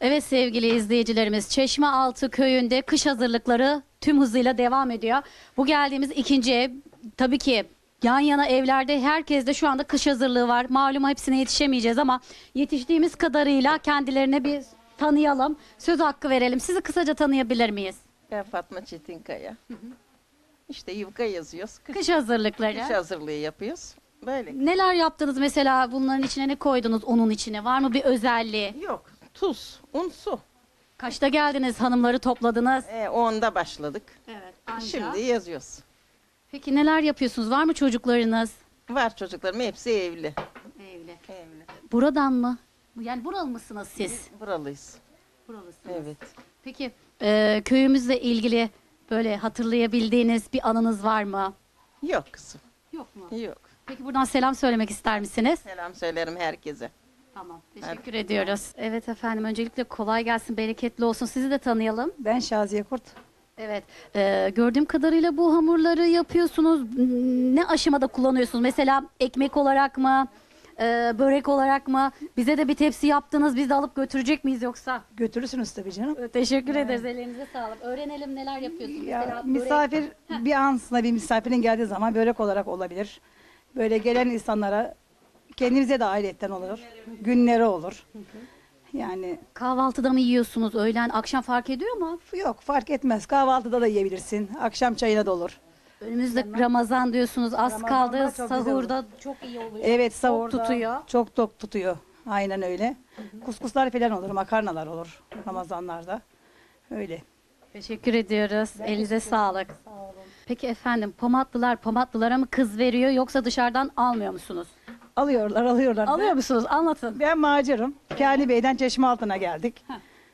Evet sevgili izleyicilerimiz, Çeşmealtı köyünde kış hazırlıkları tüm hızıyla devam ediyor. Bu geldiğimiz ikinci ev, tabii ki yan yana evlerde herkes de şu anda kış hazırlığı var. Malum hepsine yetişemeyeceğiz ama yetiştiğimiz kadarıyla kendilerine bir tanıyalım. Söz hakkı verelim. Sizi kısaca tanıyabilir miyiz? Ben Fatma Çetinkaya. İşte yufka yazıyoruz. Kış hazırlıkları. Kış hazırlığı yapıyoruz. Böyle. Neler yaptınız mesela, bunların içine ne koydunuz, unun içine? Var mı bir özelliği? Yok. Tuz, un, su. Kaçta geldiniz, hanımları topladınız? 10'da başladık. Evet. Şimdi yazıyoruz. Peki neler yapıyorsunuz? Var mı çocuklarınız? Var çocuklarım hepsi evli. Evli. Evli. Buradan mı? Yani buralı mısınız siz? Biz buralıyız. Buralısınız. Evet. Peki köyümüzle ilgili böyle hatırlayabildiğiniz bir anınız var mı? Yok kızım. Yok mu? Yok. Peki buradan selam söylemek ister misiniz? Selam söylerim herkese. Tamam. Teşekkür ediyoruz. Evet efendim, öncelikle kolay gelsin, bereketli olsun. Sizi de tanıyalım. Ben Şaziye Kurt. Evet. Gördüğüm kadarıyla bu hamurları yapıyorsunuz. Ne aşamada kullanıyorsunuz? Mesela ekmek olarak mı? Börek olarak mı? Bize de bir tepsi yaptınız. Biz de alıp götürecek miyiz yoksa? Götürürsünüz tabii canım. Teşekkür ederiz. Ellerinize sağlık. Öğrenelim neler yapıyorsunuz. Ya, Mesela börek- misafir bir ansına bir misafirin geldiği zaman börek olarak olabilir. Böyle gelen insanlara kendinize de ailetten olur. Günleri olur. Yani Kahvaltıda mı yiyorsunuz? Öğlen, akşam fark ediyor mu? yok fark etmez. Kahvaltıda da yiyebilirsin. Akşam çayına da olur. Önümüzde Ramazan diyorsunuz. Az Ramazan'da kaldı. çok güzel Sahurda çok iyi oluyor. Evet sahurda tutuyor. Çok tok tutuyor. Aynen öyle. Kuskuslar falan olur. Makarnalar olur Ramazanlarda. Öyle. Teşekkür ediyoruz. Elinize sağlık. Peki efendim, Pomatlılara mı kız veriyor yoksa dışarıdan almıyor musunuz? Alıyorlar. Alıyor musunuz? Anlatın. Ben Macer'ım. Kani Bey'den Çeşmealtı'na geldik.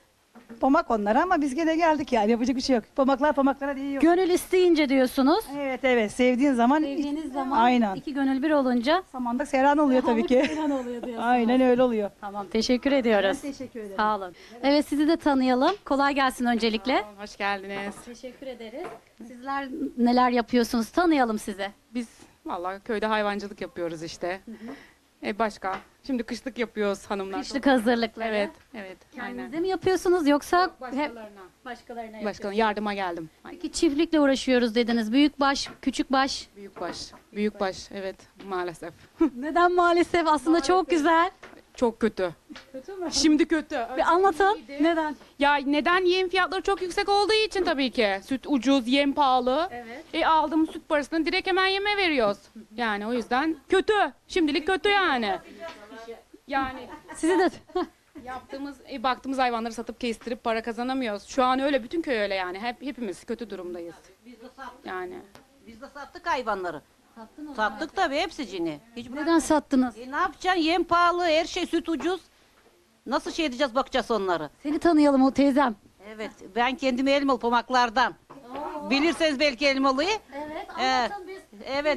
Pomak onlara ama biz gene geldik yani yapacak bir şey yok. Pomaklar pomaklara değiyor. Gönül isteyince diyorsunuz. Evet sevdiğin zaman Sevdiğiniz zaman Aynen. iki gönül bir olunca samanlık seyran oluyor tabii ki. Seyran oluyor diyorsunuz. Aynen öyle oluyor. Tamam, teşekkür ediyoruz. Teşekkür ederim. Sağ olun. Evet, sizi de tanıyalım. Kolay gelsin öncelikle. Hoş geldiniz. Teşekkür ederiz. Sizler neler yapıyorsunuz? Tanıyalım sizi. Biz vallahi köyde hayvancılık yapıyoruz işte. Başka. Şimdi kışlık yapıyoruz hanımlar. Kışlık hazırlıkları. Evet. Kendinize Aynen. mi yapıyorsunuz yoksa hep Başkalarına. başkalarına Başkalarına yapıyorsunuz? yardıma geldim. Aynen. Peki çiftlikle uğraşıyoruz dediniz. Büyükbaş, küçükbaş. Büyükbaş. Evet maalesef. Neden maalesef? Aslında çok güzel. Çok kötü. Kötü mü? Şimdi kötü. Bir anlatın. Neden? Ya neden? Yem fiyatları çok yüksek olduğu için tabii ki. Süt ucuz, yem pahalı. Evet. Aldığımız süt parasını direkt hemen yeme veriyoruz. Yani o yüzden kötü. Şimdilik kötü yani. Yani Sizi de baktığımız hayvanları satıp kestirip para kazanamıyoruz. Şu an öyle, bütün köy öyle yani. Hepimiz kötü durumdayız. Yani Biz de sattık hayvanları. Sattık tabii hepsicini. neden sattınız? Ne yapacaksın? Yem pahalı, her şey süt ucuz. Nasıl şey edeceğiz, bakacağız onları. Seni tanıyalım o teyzem. Evet, ben kendim Elmalı Pomaklardan. Bilirseniz belki Elmalı'yı. Evet, anlatın biz. Evet,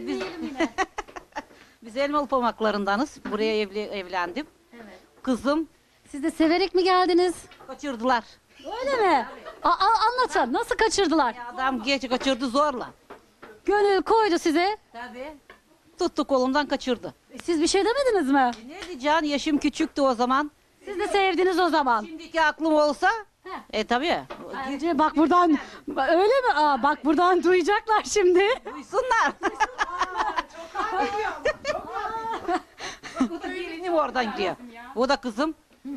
biz Elmalı Pomaklarındanız. Buraya evlendim. Evet. Kızım Siz de severek mi geldiniz? kaçırdılar. Öyle mi? Anlatın. Nasıl kaçırdılar? Adam geç kaçırdı zorla. Gönül koydu size. Tabii. Tuttu kolumdan kaçırdı. Siz bir şey demediniz mi? Ne diyeceksin? Yaşım küçüktü o zaman. Siz de sevdiniz o zaman. Şimdiki aklım olsa tabii. Bence bak buradan, öyle mi? Bak buradan duyacaklar şimdi. Duysunlar. Bu da gelinim oradan gidiyor. Bu da kızım.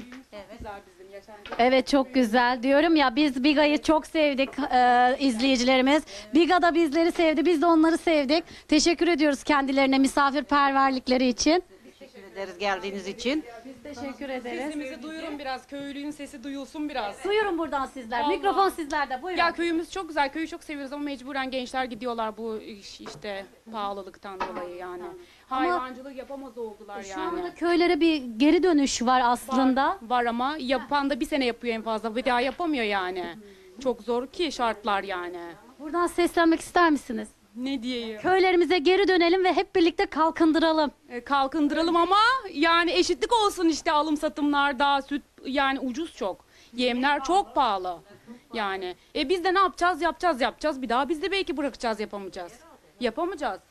Evet, çok güzel diyorum ya, biz Biga'yı çok sevdik izleyicilerimiz. Biga da bizleri sevdi, biz de onları sevdik. Teşekkür ediyoruz kendilerine misafirperverlikleri için. Teşekkür ederiz geldiğiniz için. Teşekkür ederiz. sesimizi duyurun biraz. Köylünün sesi duyulsun biraz. Duyurun buradan sizler. Allah. Mikrofon sizlerde. Buyurun. Ya köyümüz çok güzel. Köyü çok seviyoruz ama mecburen gençler gidiyorlar bu işte pahalılıktan dolayı yani. Hayvancılık yapamaz oldular Şu yani. anda köylere bir geri dönüş var aslında. Var ama yapan da bir sene yapıyor en fazla. Bir daha yapamıyor yani. Çok zor ki şartlar yani. Buradan seslenmek ister misiniz? Ne diyeyim? Köylerimize geri dönelim ve hep birlikte kalkındıralım. Kalkındıralım ama yani eşitlik olsun işte alım satımlarda, süt yani ucuz çok. Yemler çok pahalı. Yani biz de ne yapacağız? Yapacağız. Bir daha biz de belki bırakacağız, yapamayacağız. Yapamayacağız.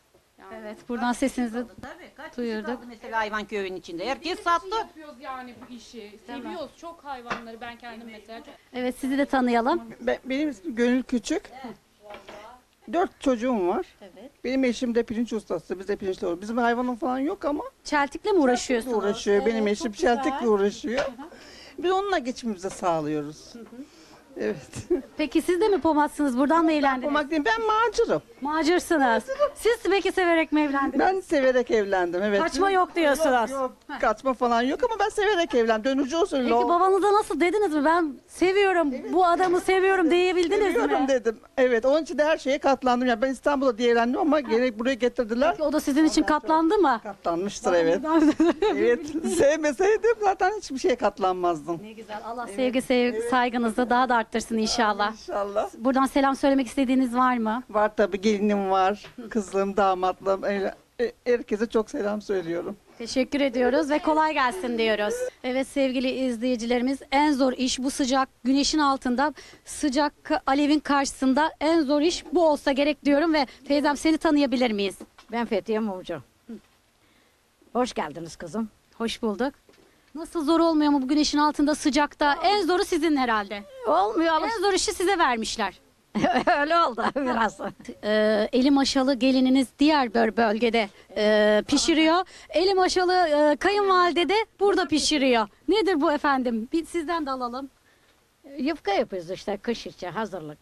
Yani. Evet, buradan sesinizi Tabii. Kaç kişi Duyurduk. kaldı mesela hayvan köyün içinde. Herkes Bizim için sattı. yapıyoruz yani bu işi. Seviyoruz çok hayvanları. Ben kendim mesela çok. Evet, sizi de tanıyalım. Benim ismim Gönül Küçük. 4 çocuğum var. Evet. Benim eşim de pirinç ustası. Biz de pirinçle uğraşıyoruz. Bizim hayvanım falan yok ama Çeltikle mi uğraşıyorsunuz? uğraşıyor. Benim Evet, eşim çok güzel. çeltikle uğraşıyor. Biz onunla geçimimizi sağlıyoruz. Evet. Peki siz de mi pomatsınız? Buradan mı evlendiniz? Olmak değil, ben macerim. Macersınız. Siz peki severek mi evlendiniz? Ben severek evlendim. Evet. Kaçma yok diyorsunuz. Yok, kaçma falan yok ama ben severek evlendim. Dönücü usulü Peki babanıza nasıl dediniz mi? Ben seviyorum, bu adamı seviyorum diyebildiniz seviyorum mi? dedim. Evet, onun için de her şeye katlandım. Yani ben İstanbul'da diye evlendim ama gene buraya getirdiler. Peki o da sizin için katlandı mı? Katlanmıştır evet. Evet, sevmeseydim zaten hiçbir şeye katlanmazdım. Ne güzel. Allah sevgi saygınızı daha da arttırsın inşallah. İnşallah. Buradan selam söylemek istediğiniz var mı? Var tabii, gelinim var, kızlığım, damatlığım. Herkese çok selam söylüyorum. Teşekkür ediyoruz ve kolay gelsin diyoruz. Evet sevgili izleyicilerimiz, en zor iş bu sıcak güneşin altında, sıcak alevin karşısında en zor iş bu olsa gerek diyorum ve teyzem seni tanıyabilir miyiz? Ben Fethiye Mumcu. Hoş geldiniz kızım. Hoş bulduk. Nasıl zor olmuyor mu bu güneşin altında sıcakta? En zoru sizin herhalde. Olmuyor En zor işi size vermişler. öyle oldu biraz. Eli maşalı gelininiz diğer bir bölgede pişiriyor. Eli maşalı kayınvalide de burada pişiriyor. Nedir bu efendim? Bir sizden de alalım. Yufka yapıyoruz işte kış için hazırlık.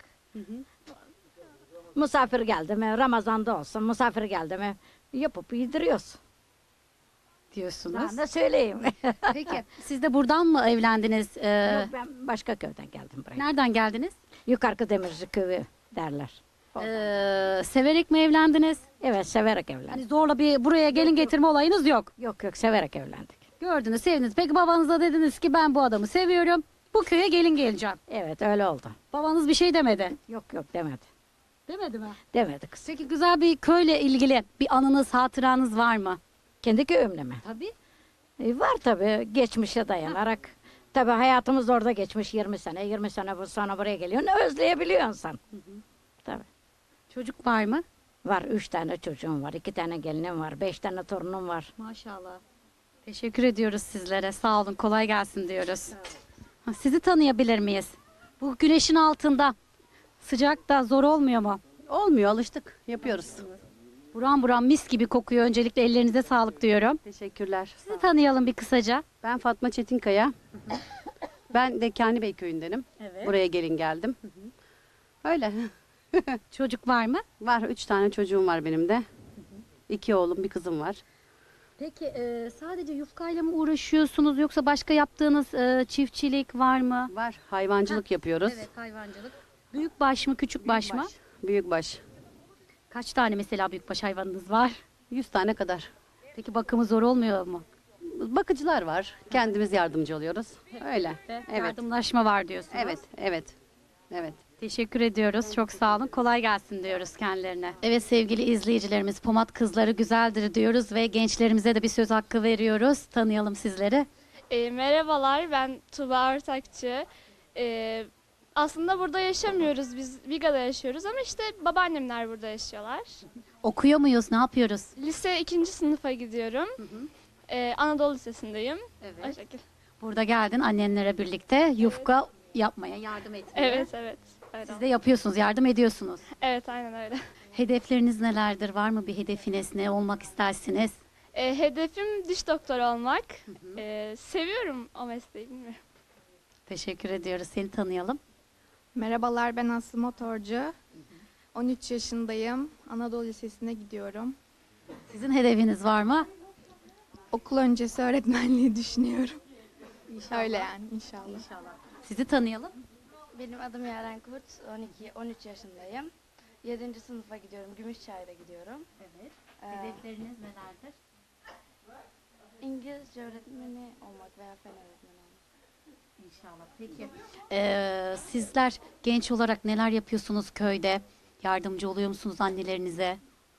Misafir geldi mi Ramazan'da olsun misafir geldi mi yapıp yediriyoruz. Diyorsunuz. Ben de söyleyeyim. Peki siz de buradan mı evlendiniz? Yok, ben başka köyden geldim buraya. Nereden geldiniz? Yukarı Demirci köyü derler. Severek mi evlendiniz? Evet severek evlendik. Hani zorla bir buraya gelin getirme olayınız yok. Yok severek evlendik. Gördünüz, sevdiniz. Peki babanıza dediniz ki ben bu adamı seviyorum. Bu köye gelin geleceğim. Evet öyle oldu. Babanız bir şey demedi. Yok demedi. Demedi mi? Demedi kız. Peki güzel bir köyle ilgili bir anınız, hatıranız var mı? Kendi köyümle mi? Tabii. Var tabii geçmişe dayanarak. Tabii hayatımız orada geçmiş 20 sene. 20 sene sonra buraya geliyorsun. Özleyebiliyorsun sen. Tabii. Çocuk var mı? Var 3 tane çocuğum var. 2 tane gelinim var. 5 tane torunum var. Maşallah. Teşekkür ediyoruz sizlere. Sağ olun. Kolay gelsin diyoruz. Ha, sizi tanıyabilir miyiz? Bu güneşin altında sıcakta zor olmuyor mu? Olmuyor, alıştık. Yapıyoruz. Buram buram mis gibi kokuyor. Öncelikle ellerinize sağlık diyorum. Teşekkürler. Sizi tanıyalım bir kısaca. Ben Fatma Çetinkaya. Ben de Kani köyündenim. Evet. Buraya gelin geldim. Öyle. Çocuk var mı? Var 3 tane çocuğum var benim de. 2 oğlum, bir kızım var. Peki sadece yufkayla mı uğraşıyorsunuz yoksa başka yaptığınız çiftçilik var mı? Var. Hayvancılık yapıyoruz. Evet, hayvancılık. Büyükbaş mı, küçükbaş mı? Büyükbaş. Kaç tane mesela büyükbaş hayvanınız var? 100 tane kadar. Peki bakımı zor olmuyor mu? Bakıcılar var. Kendimiz yardımcı oluyoruz. Öyle. Evet. Yardımlaşma var diyorsunuz. Evet, evet. Evet. Teşekkür ediyoruz. Çok sağ olun. Kolay gelsin diyoruz kendilerine. Evet sevgili izleyicilerimiz, Pomat kızları güzeldir diyoruz ve gençlerimize de bir söz hakkı veriyoruz. Tanıyalım sizleri. Merhabalar, ben Tuba Ortakçı. Aslında burada yaşamıyoruz, biz Viga'da yaşıyoruz ama işte babaannemler burada yaşıyorlar. Okuyor muyuz? Ne yapıyoruz? Lise 2. sınıfa gidiyorum. Anadolu Lisesi'ndeyim. Evet. O şekilde. Burada geldin annenlere birlikte yufka yapmaya, yardım etmeye. Evet. Öyle. Siz de yapıyorsunuz, yardım ediyorsunuz. Evet, aynen öyle. Hedefleriniz nelerdir? Var mı bir hedefiniz? Ne olmak istersiniz? Hedefim diş doktoru olmak. Seviyorum o mesleği, bilmiyorum. Teşekkür ediyoruz. Seni tanıyalım. Merhabalar, ben Aslı Motorcu. 13 yaşındayım. Anadolu Lisesi'ne gidiyorum. Sizin hedefiniz var mı? Okul öncesi öğretmenliği düşünüyorum. Öyle yani inşallah. Sizi tanıyalım. Benim adım Yaren Kurt, 13 yaşındayım. 7. sınıfa gidiyorum, Gümüşçay'da gidiyorum. Evet. Hedefleriniz nelerdir? İngilizce öğretmeni olmak veya fen öğretmeni olmak. İnşallah. Peki. Sizler genç olarak neler yapıyorsunuz köyde? Yardımcı oluyor musunuz annelerinize?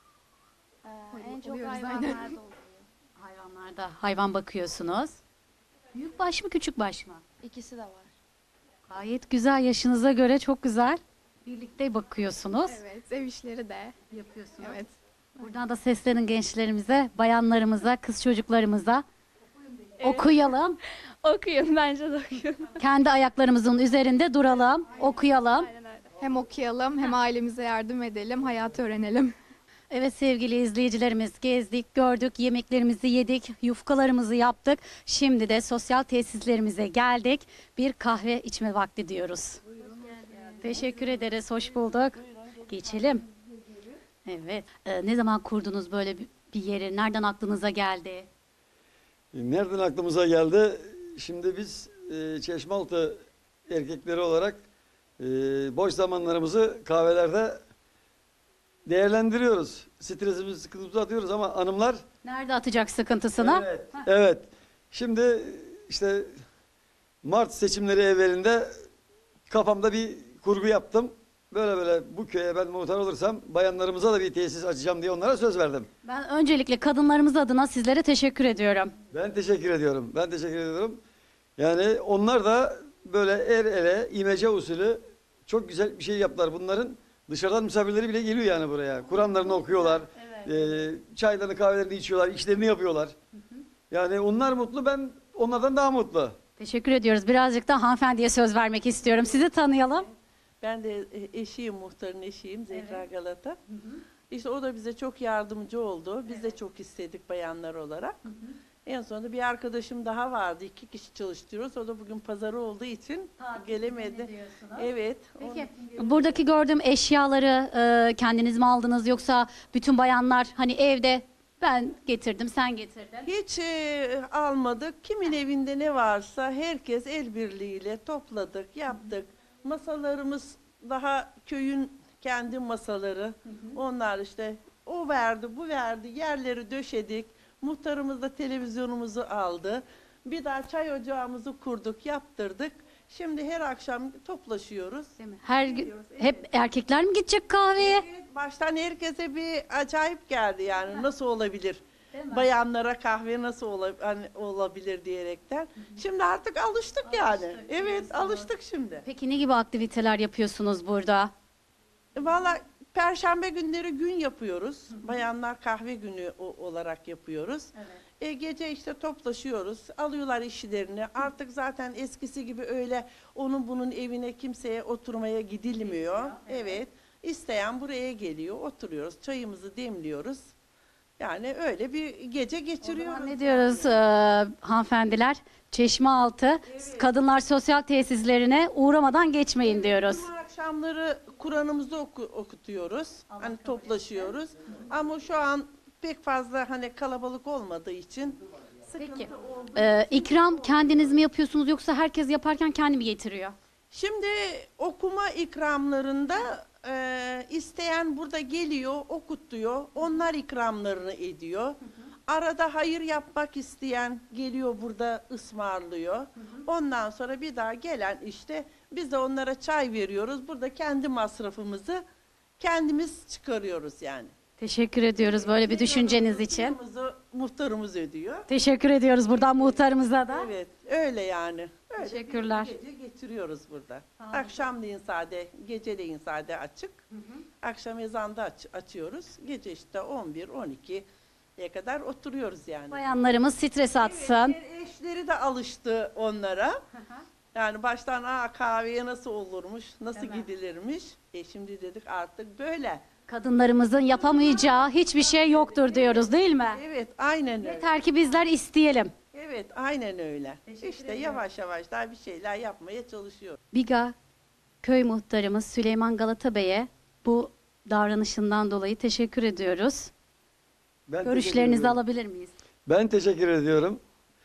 En çok oluyoruz, hayvanlarda oluyor. Hayvanlarda hayvan bakıyorsunuz. Büyükbaş mı küçükbaş mı? İkisi de var. Gayet güzel, yaşınıza göre çok güzel. Birlikte bakıyorsunuz. Evet, ev işleri de Yapıyorsunuz. evet. Buradan da seslenin gençlerimize, bayanlarımıza, kız çocuklarımıza. Okuyalım. Okuyun, bence de okuyun. Kendi ayaklarımızın üzerinde duralım. Okuyalım. Hem okuyalım hem ailemize yardım edelim, hayatı öğrenelim. Evet sevgili izleyicilerimiz, gezdik, gördük, yemeklerimizi yedik, yufkalarımızı yaptık. Şimdi de sosyal tesislerimize geldik. Bir kahve içme vakti diyoruz. Teşekkür ederiz, hoş bulduk. Geçelim. Evet. Ne zaman kurdunuz böyle bir yeri? Nereden aklınıza geldi? Nereden aklımıza geldi? Şimdi biz Çeşmealtı erkekleri olarak boş zamanlarımızı kahvelerde değerlendiriyoruz. Stresimizi, sıkıntımızı atıyoruz ama hanımlar... Nerede atacak sıkıntısını? Evet, evet. Şimdi işte Mart seçimleri evvelinde kafamda bir kurgu yaptım. Böyle bu köye ben muhtar olursam bayanlarımıza da bir tesis açacağım diye onlara söz verdim. Ben öncelikle kadınlarımız adına sizlere teşekkür ediyorum. Ben teşekkür ediyorum. Ben teşekkür ediyorum. Yani onlar da böyle el ele imece usulü çok güzel bir şey yaptılar. Bunların dışarıdan misafirleri bile geliyor yani buraya. Kur'anlarını okuyorlar. Çaylarını kahvelerini içiyorlar. İşlerini yapıyorlar. Yani onlar mutlu, ben onlardan daha mutlu. Teşekkür ediyoruz. Birazcık da hanımefendiye söz vermek istiyorum. Sizi tanıyalım. Ben de eşiyim, muhtarın eşiyim Zehra Galata. İşte o da bize çok yardımcı oldu. Biz de çok istedik bayanlar olarak. En sonunda bir arkadaşım daha vardı. 2 kişi çalıştırıyoruz. O da bugün pazarı olduğu için gelemedi. Evet. Peki buradaki gördüğüm eşyaları kendiniz mi aldınız yoksa bütün bayanlar hani evde ben getirdim sen getirdin? Hiç almadık. Kimin evinde ne varsa herkes el birliğiyle topladık, yaptık. Masalarımız daha köyün kendi masaları. Onlar işte o verdi, bu verdi. Yerleri döşedik. Muhtarımız da televizyonumuzu aldı. Bir daha çay ocağımızı kurduk, yaptırdık. Şimdi her akşam toplaşıyoruz. Değil mi? Her gün hep erkekler mi gidecek kahveye? Evet, baştan herkese bir acayip geldi yani nasıl olabilir? Bayanlara kahve nasıl olabilir diyerekten. Şimdi artık alıştık yani. Evet, alıştık şimdi. Peki ne gibi aktiviteler yapıyorsunuz burada? Valla Perşembe günleri gün yapıyoruz. Bayanlar kahve günü olarak yapıyoruz. Gece işte toplaşıyoruz. Alıyorlar işlerini. Artık zaten eskisi gibi öyle onun bunun evine kimseye oturmaya gidilmiyor. Evet. İsteyen buraya geliyor. Oturuyoruz. Çayımızı demliyoruz. Yani öyle bir gece geçiriyoruz. Ne diyoruz hanımefendiler? Çeşmealtı kadınlar sosyal tesislerine uğramadan geçmeyin diyoruz. Cuma akşamları Kur'an'ımızı okutuyoruz. Hani toplaşıyoruz. Ama şu an pek fazla hani kalabalık olmadığı için sıkıntı oldu. İkram kendiniz mi yapıyorsunuz yoksa herkes yaparken kendi mi getiriyor? Şimdi okuma ikramlarında isteyen burada geliyor, okutturuyor. Onlar ikramlarını ediyor. Arada hayır yapmak isteyen geliyor burada ısmarlıyor. Ondan sonra bir daha gelen işte biz de onlara çay veriyoruz. Burada kendi masrafımızı kendimiz çıkarıyoruz yani. Teşekkür ediyoruz böyle bir düşünceniz için. Muhtarımız ödüyor. Teşekkür ediyoruz buradan muhtarımıza da. Evet, öyle yani. Öyle Teşekkürler. bir gece geçiriyoruz burada. Akşamleyin sade, geceleyin sade açık. Akşam ezanda açıyoruz. Gece işte 11-12'ye kadar oturuyoruz yani. Bayanlarımız stres atsın. Evet, eşleri de alıştı onlara. Yani baştan kahveye nasıl olurmuş, nasıl gidilirmiş. Şimdi dedik artık böyle. Kadınlarımızın yapamayacağı hiçbir şey yoktur diyoruz değil mi? Evet, aynen öyle. Yeter ki bizler isteyelim. Evet, aynen öyle. İşte yavaş yavaş daha bir şeyler yapmaya çalışıyor. Biga köy muhtarımız Süleyman Galata Bey'e bu davranışından dolayı teşekkür ediyoruz. Ben Görüşlerinizi teşekkür alabilir miyiz? Ben teşekkür ediyorum.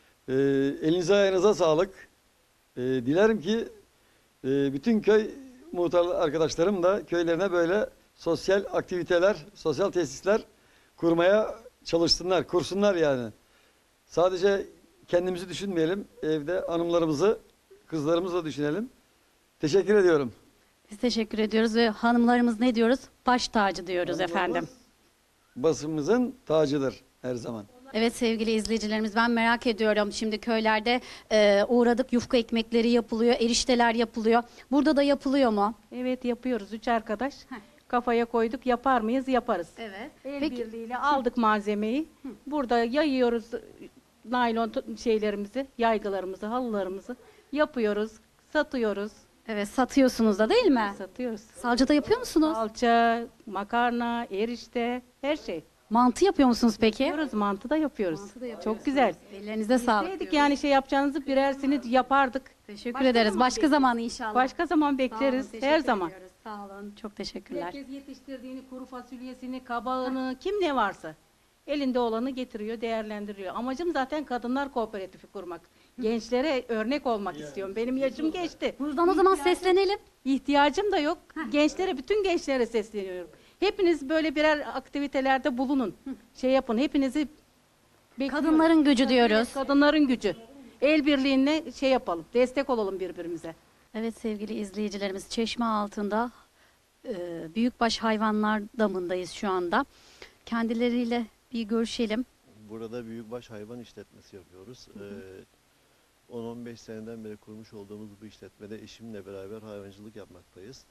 Elinize ayağınıza sağlık. Dilerim ki bütün köy muhtar arkadaşlarım da köylerine böyle sosyal aktiviteler, sosyal tesisler kurmaya çalışsınlar, kursunlar yani. Sadece kendimizi düşünmeyelim, evde hanımlarımızı, kızlarımızı da düşünelim. Teşekkür ediyorum. Biz teşekkür ediyoruz ve hanımlarımız ne diyoruz? Baş tacı diyoruz efendim. Basımızın tacıdır her zaman. Evet sevgili izleyicilerimiz ben merak ediyorum. Şimdi köylerde uğradık yufka ekmekleri yapılıyor, erişteler yapılıyor. Burada da yapılıyor mu? Evet yapıyoruz 3 arkadaş. Kafaya koyduk. Yapar mıyız? Yaparız. Evet. El Peki birliğiyle aldık malzemeyi. Burada yayıyoruz naylon şeylerimizi, yaygılarımızı, halılarımızı. Yapıyoruz, satıyoruz. evet, satıyorsunuz da değil mi? Satıyoruz. Salçada yapıyor musunuz? Salça, makarna, erişte, her şey. Mantı yapıyor musunuz peki? Yapıyoruz, mantı da yapıyoruz. Mantı da yapıyorsunuz. Çok güzel. Ellerinize sağlık. Dedik diyoruz. yani şey yapacağınızı birersini yapardık. Teşekkür Başka ederiz. zaman Başka zaman inşallah. Başka zaman Sağ olun, bekleriz. teşekkür Her zaman. ediyoruz. Sağ olun. Çok teşekkürler. Herkes yetiştirdiğini, kuru fasulyesini, kabağını, kim ne varsa elinde olanı getiriyor, değerlendiriyor. Amacım zaten kadınlar kooperatifi kurmak. Gençlere örnek olmak istiyorum. Benim yaşım geçti. Buradan o zaman seslenelim. İhtiyacım da yok. Gençlere, bütün gençlere sesleniyorum. Hepiniz böyle birer aktivitelerde bulunun. Şey yapın. Hepinizi bekliyorum. Kadınların gücü diyoruz. Kadınların gücü. El birliğine şey yapalım. Destek olalım birbirimize. Evet sevgili izleyicilerimiz, Çeşme altında büyükbaş hayvanlar damındayız şu anda. Kendileriyle bir görüşelim. Burada büyükbaş hayvan işletmesi yapıyoruz. 10-15 seneden beri kurmuş olduğumuz bu işletmede eşimle beraber hayvancılık yapmaktayız.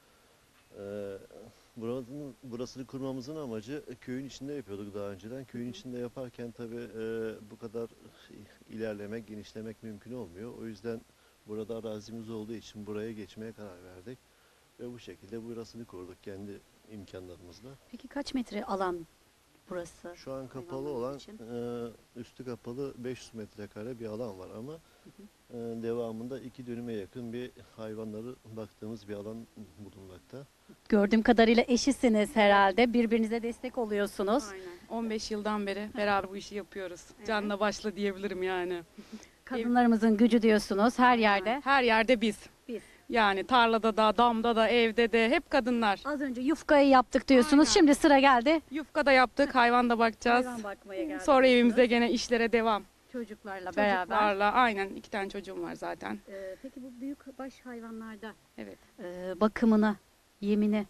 Burasını kurmamızın amacı köyün içinde yapıyorduk daha önceden. Köyün içinde yaparken tabii bu kadar ilerlemek, genişlemek mümkün olmuyor. O yüzden burada arazimiz olduğu için buraya geçmeye karar verdik. Ve bu şekilde burasını kurduk kendi imkanlarımızla. Peki kaç metre alan burası? Şu an kapalı hayvanlar olan, için? üstü kapalı 500 metrekare bir alan var ama devamında 2 dönüme yakın bir hayvanları baktığımız bir alan bulunmakta. Gördüğüm kadarıyla eşisiniz herhalde. Birbirinize destek oluyorsunuz. Aynen. 15 yıldan beri beraber bu işi yapıyoruz. Canla başla diyebilirim yani. Kadınlarımızın gücü diyorsunuz her yerde. Her yerde biz. Biz. Yani tarlada da, damda da, evde de hep kadınlar. Az önce yufkayı yaptık diyorsunuz. Aynen. Şimdi sıra geldi. Yufka da yaptık, hayvan da bakacağız. Hayvan bakmaya geldik. Sonra evimize gene işlere devam. Çocuklarla beraber. Çocuklarla, aynen 2 tane çocuğum var zaten. Peki bu büyükbaş hayvanlarda Evet. bakımını, yemini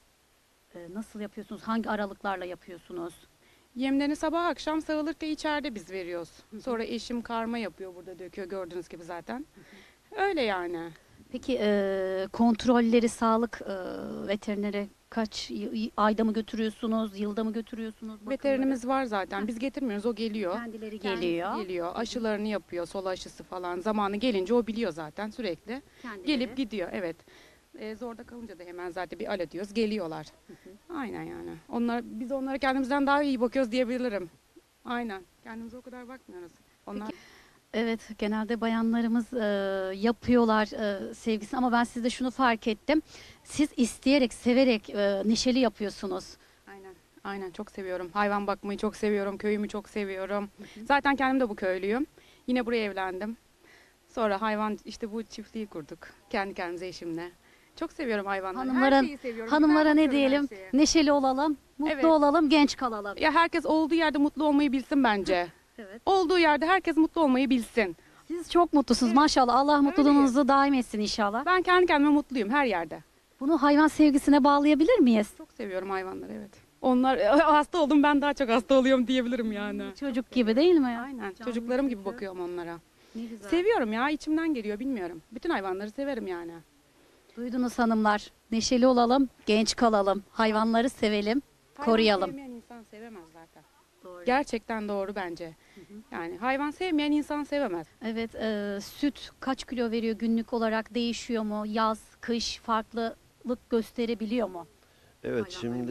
nasıl yapıyorsunuz? Hangi aralıklarla yapıyorsunuz? Yemlerini sabah akşam sağılırken içeride biz veriyoruz. Sonra eşim karma yapıyor, burada döküyor gördüğünüz gibi zaten. Öyle yani. Peki kontrolleri sağlık veterinere kaç ayda mı götürüyorsunuz, yılda mı götürüyorsunuz? bakımları? Veterinimiz var zaten. Biz getirmiyoruz, o geliyor. Kendileri Kendisi geliyor. Geliyor. Aşılarını yapıyor, sol aşısı falan. Zamanı gelince o biliyor zaten sürekli. Kendileri. Gelip gidiyor, evet. Zorda kalınca da hemen zaten bir alo diyoruz, geliyorlar. Aynen yani. Biz onlara kendimizden daha iyi bakıyoruz diyebilirim. Aynen. Kendimize o kadar bakmıyoruz. Onlar Evet, genelde bayanlarımız yapıyorlar sevgisini ama ben sizde şunu fark ettim. Siz isteyerek, severek, neşeli yapıyorsunuz. Aynen. Aynen çok seviyorum. Hayvan bakmayı çok seviyorum. Köyümü çok seviyorum. Zaten kendim de bu köylüyüm. Yine buraya evlendim. Sonra hayvan işte bu çiftliği kurduk. Kendi kendimize eşimle. Çok seviyorum hayvanları. Her şeyi seviyorum. Hanımlara Güzel ne bakıyorum her diyelim? şeye. Neşeli olalım, mutlu Evet. olalım, genç kalalım. Ya herkes olduğu yerde mutlu olmayı bilsin bence. Evet. Olduğu yerde herkes mutlu olmayı bilsin. Siz çok mutlusunuz maşallah. Allah mutluluğunuzu daim etsin inşallah. Ben kendi kendime mutluyum her yerde. Bunu hayvan sevgisine bağlayabilir miyiz? Çok seviyorum hayvanları, evet. Onlar hasta oldum, ben daha çok hasta oluyorum diyebilirim yani. Çocuk gibi değil mi? Aynen. Çocuklarım gibi bakıyorum onlara. Ne güzel. Seviyorum ya, içimden geliyor, bilmiyorum. Bütün hayvanları severim yani. Duydunuz hanımlar. Neşeli olalım, genç kalalım. Hayvanları sevelim, koruyalım. Hayvan sevmeyen insan sevemez zaten. Gerçekten doğru bence. Yani hayvan sevmeyen insan sevemez. Evet, süt kaç kilo veriyor günlük olarak, değişiyor mu? Yaz, kış farklılık gösterebiliyor mu? Evet, şimdi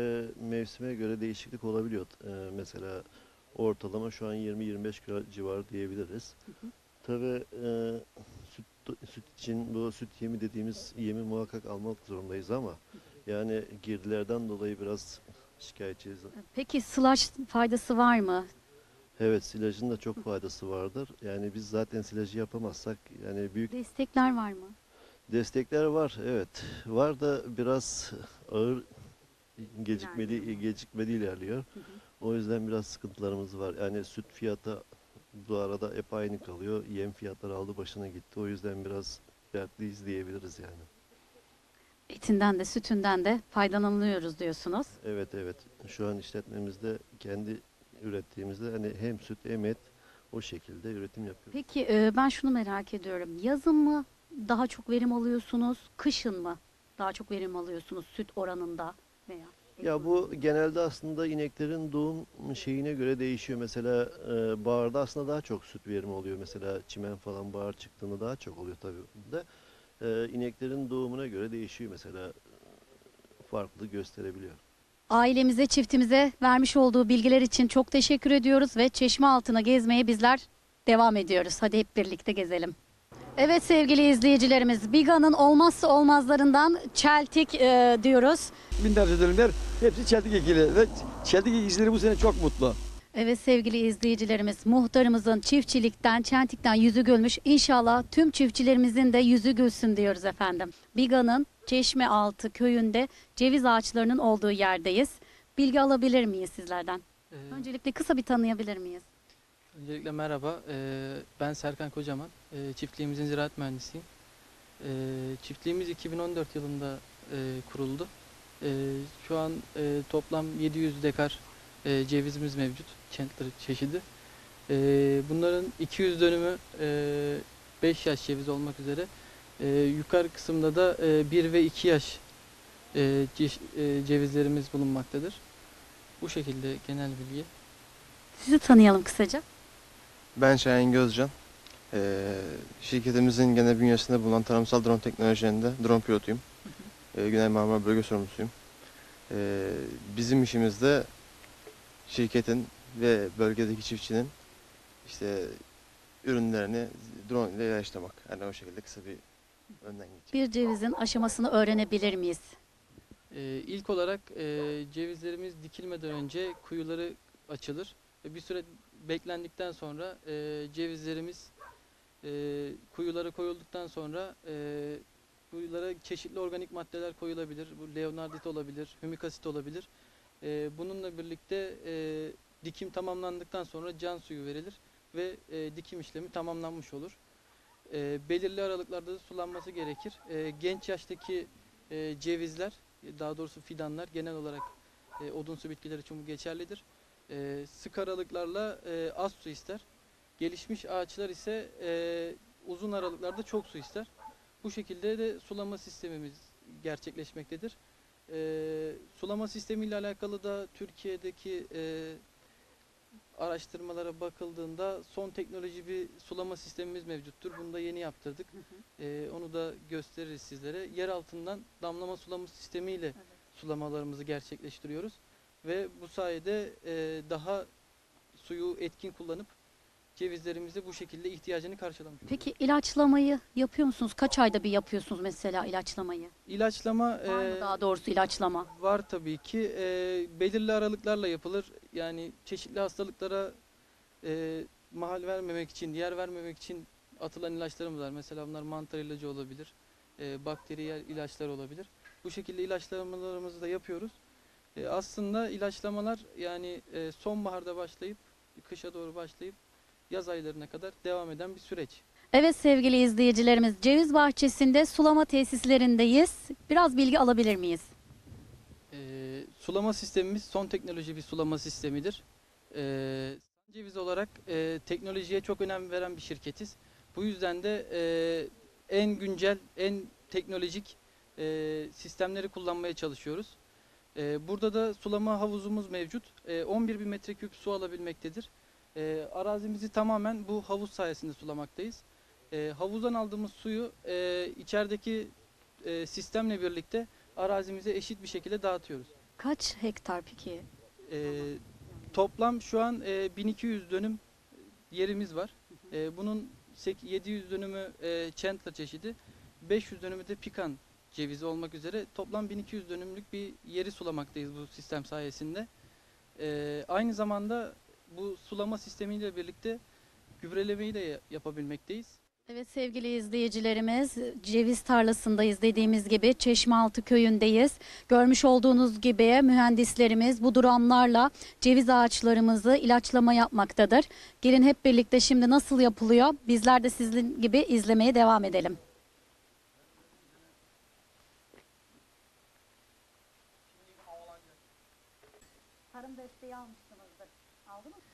mevsime göre değişiklik olabiliyor. Mesela ortalama şu an 20-25 kilo civarı diyebiliriz. Tabii süt için bu süt yemi dediğimiz yemi muhakkak almak zorundayız ama yani girdilerden dolayı biraz şikayetçiyiz. Peki sılaç faydası var mı? Evet, silajın da çok faydası vardır. Yani biz zaten silajı yapamazsak yani büyük Destekler var mı? destekler var. Evet, var da biraz ağır gecikmeli ilerliyor. O yüzden biraz sıkıntılarımız var. Yani süt fiyatı bu arada hep aynı kalıyor. Yem fiyatları aldı başına gitti. O yüzden biraz dertliyiz diyebiliriz yani. Etinden de sütünden de faydalanıyoruz diyorsunuz. Evet evet. Şu an işletmemizde kendi ürettiğimizde hani hem süt hem et o şekilde üretim yapıyoruz. Peki ben şunu merak ediyorum. Yazın mı daha çok verim alıyorsunuz, kışın mı daha çok verim alıyorsunuz süt oranında? veya? Ya bu genelde aslında ineklerin doğum şeyine göre değişiyor. Mesela baharda aslında daha çok süt verimi oluyor. Mesela çimen falan bahar çıktığında daha çok oluyor tabii de. İneklerin doğumuna göre değişiyor mesela farklı gösterebiliyor. Ailemize, çiftimize vermiş olduğu bilgiler için çok teşekkür ediyoruz ve Çeşmealtı'na gezmeye bizler devam ediyoruz. Hadi hep birlikte gezelim. Evet sevgili izleyicilerimiz, Biga'nın olmazsa olmazlarından çeltik diyoruz. Binlerce dönümler hepsi çeltik ekili ve çeltik ekicileri bu sene çok mutlu. Evet sevgili izleyicilerimiz, muhtarımızın çiftçilikten, çentikten yüzü gülmüş. İnşallah tüm çiftçilerimizin de yüzü gülsün diyoruz efendim. Biga'nın Çeşmealtı köyünde ceviz ağaçlarının olduğu yerdeyiz. Bilgi alabilir miyiz sizlerden? Öncelikle kısa bir tanıyabilir miyiz? Öncelikle merhaba, ben Serkan Kocaman, çiftliğimizin ziraat mühendisiyim. Çiftliğimiz 2014 yılında kuruldu. Şu an toplam 700 dekar cevizimiz mevcut, Chandler çeşidi. Bunların 200 dönümü 5 yaş ceviz olmak üzere. Yukarı kısımda da 1 ve 2 yaş cevizlerimiz bulunmaktadır. Bu şekilde genel bilgi. Sizi tanıyalım kısaca. Ben Şahin Gözcan. Şirketimizin genel bünyesinde bulunan tarımsal drone teknolojilerinde drone pilotuyum. Güney Marmara Bölge Sorumlusuyum. Bizim işimizde şirketin ve bölgedeki çiftçinin işte ürünlerini drone ile ilaçlamak. Yani o şekilde kısa bir önden geçeyim. Bir cevizin aşamasını öğrenebilir miyiz? İlk olarak cevizlerimiz dikilmeden önce kuyuları açılır. Bir süre beklendikten sonra cevizlerimiz kuyulara koyulduktan sonra kuyulara çeşitli organik maddeler koyulabilir. Bu leonardit olabilir, hümik asit olabilir. Bununla birlikte dikim tamamlandıktan sonra can suyu verilir ve dikim işlemi tamamlanmış olur. Belirli aralıklarda da sulanması gerekir. Genç yaştaki cevizler, daha doğrusu fidanlar genel olarak odunsu bitkiler için bu geçerlidir. Sık aralıklarla az su ister. Gelişmiş ağaçlar ise uzun aralıklarda çok su ister. Bu şekilde de sulama sistemimiz gerçekleşmektedir. Sulama sistemiyle alakalı da Türkiye'deki araştırmalara bakıldığında son teknoloji bir sulama sistemimiz mevcuttur. Bunu da yeni yaptırdık. Onu da gösteririz sizlere. Yer altından damlama sulama sistemiyle sulamalarımızı gerçekleştiriyoruz. Ve bu sayede daha suyu etkin kullanıp cevizlerimizi bu şekilde ihtiyacını karşılamış oluyoruz. Peki ilaçlamayı yapıyor musunuz? Kaç ayda bir yapıyorsunuz mesela ilaçlamayı? İlaçlama Var mı daha doğrusu ilaçlama? var tabii ki. Belirli aralıklarla yapılır. Yani çeşitli hastalıklara mahal vermemek için, yer vermemek için atılan ilaçlarımız var. Mesela bunlar mantar ilacı olabilir, bakteriyel ilaçlar olabilir. Bu şekilde ilaçlamalarımızı da yapıyoruz. Aslında ilaçlamalar yani sonbaharda başlayıp kışa doğru başlayıp yaz aylarına kadar devam eden bir süreç. Evet sevgili izleyicilerimiz, ceviz bahçesinde sulama tesislerindeyiz. Biraz bilgi alabilir miyiz? Sulama sistemimiz son teknoloji bir sulama sistemidir. Ceviz olarak teknolojiye çok önem veren bir şirketiz. Bu yüzden de en güncel, en teknolojik sistemleri kullanmaya çalışıyoruz. Burada da sulama havuzumuz mevcut. 11.000 metreküp su alabilmektedir. Arazimizi tamamen bu havuz sayesinde sulamaktayız. Havuzdan aldığımız suyu içerideki sistemle birlikte arazimize eşit bir şekilde dağıtıyoruz. Kaç hektar peki? Toplam şu an 1200 dönüm yerimiz var. Bunun 700 dönümü Chandler çeşidi, 500 dönümü de Pikan cevizi olmak üzere toplam 1200 dönümlük bir yeri sulamaktayız bu sistem sayesinde. Aynı zamanda bu sulama sistemiyle birlikte gübrelemeyi de yapabilmekteyiz. Evet sevgili izleyicilerimiz, ceviz tarlasındayız dediğimiz gibi Çeşmealtı köyündeyiz. Görmüş olduğunuz gibi mühendislerimiz bu dramlarla ceviz ağaçlarımızı ilaçlama yapmaktadır. Gelin hep birlikte şimdi nasıl yapılıyor? Bizler de sizin gibi izlemeye devam edelim. Tarım desteği almışsınızdır. Aldınız mı?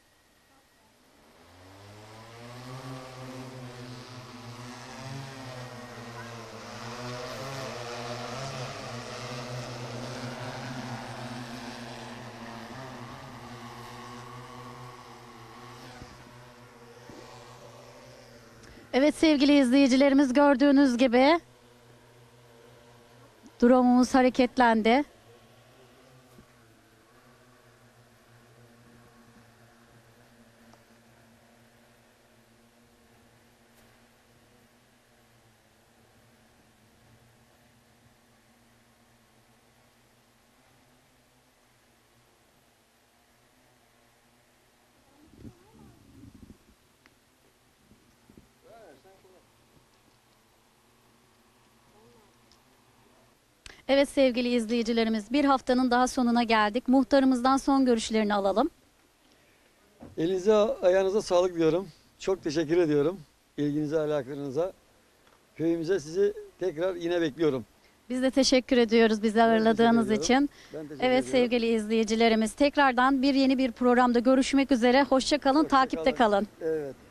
Evet sevgili izleyicilerimiz, gördüğünüz gibi drone'umuz hareketlendi. Evet sevgili izleyicilerimiz, bir haftanın daha sonuna geldik. Muhtarımızdan son görüşlerini alalım. Elinize ayağınıza sağlık diyorum. Çok teşekkür ediyorum. İlginize, alakanıza. Köyümüze sizi tekrar yine bekliyorum. Biz de teşekkür ediyoruz bizi ağırladığınız ediyorum. için. Ben teşekkür Evet ediyorum. sevgili izleyicilerimiz, tekrardan yeni bir programda görüşmek üzere. Hoşça kalın, takipte kalın. Evet.